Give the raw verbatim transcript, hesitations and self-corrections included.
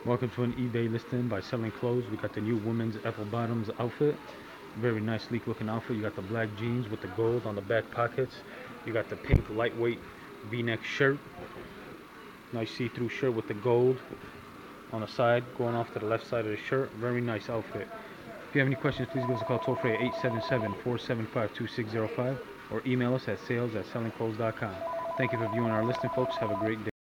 Welcome to an eBay listing by Selling Clothes. We got the new women's apple bottoms outfit. Very nice, sleek looking outfit. You got the black jeans with the gold on the back pockets. You got the pink lightweight V-neck shirt. Nice see-through shirt with the gold on the side, going off to the left side of the shirt. Very nice outfit. If you have any questions, please give us a call toll free at eight seven seven, four seven five, two six zero five or email us at sales at selling clothes dot com. Thank you for viewing our listing, folks. Have a great day.